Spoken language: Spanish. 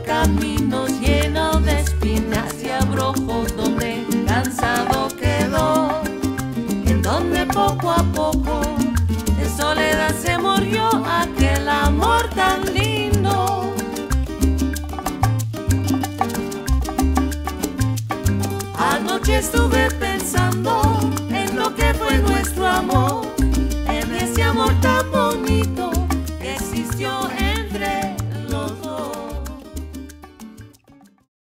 caminos llenos de espinas y abrojos, donde cansado quedó, en donde poco a poco de soledad se murió aquel amor tan lindo. Anoche estuve pensando en lo que fue nuestro amor.